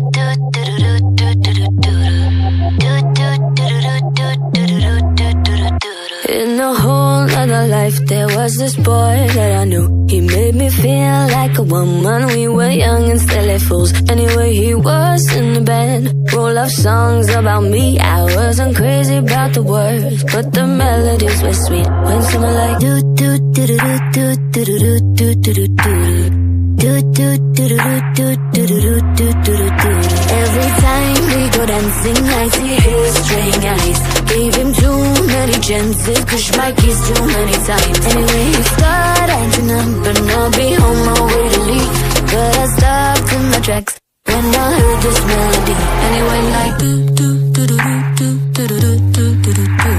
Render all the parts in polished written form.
In a whole other life, there was this boy that I knew. He made me feel like a woman. We were young and silly fools. Anyway, he was in the band, wrote love songs about me. I wasn't crazy about the words, but the melodies were sweet. When someone like do do do do do do do do do do do do do do do. Every time we go dancing, I see his string eyes. Gave him too many chances, pushed my keys too many times. Anyway, he started acting up, but I'll be on my way to leave. But I stopped in my tracks when I heard this melody. Anyway, like do do do do do do do do do do do do.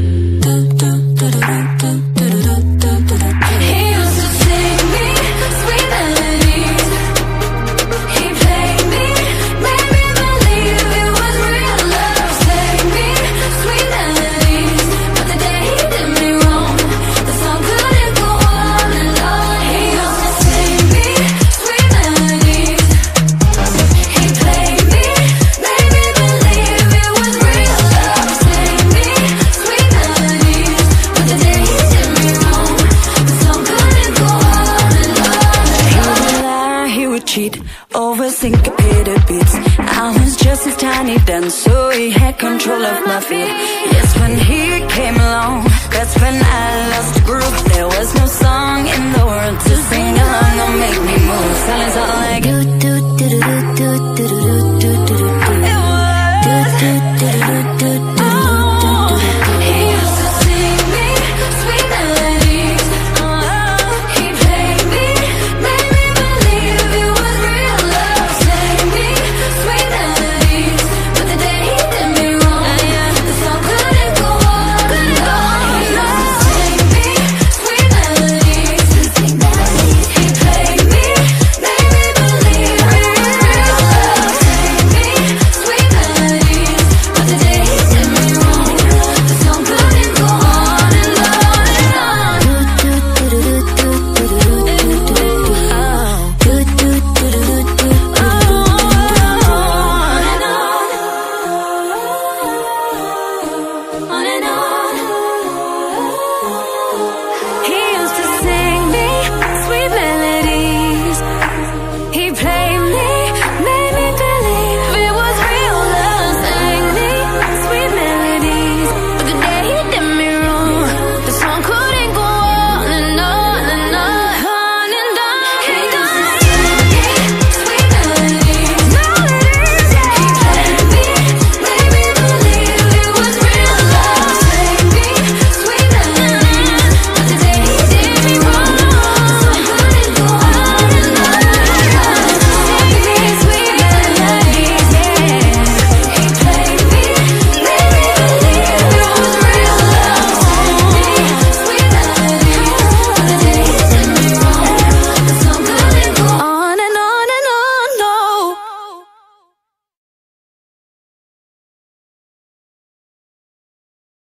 Over-syncopated beats. I was just his tiny dance, so he had control of my feet. Yes, when he came along, that's when I lost the groove. There was no song in the world to sing along or make me move. Silence all like do do do do do do do do do do do. It was do do do do do do.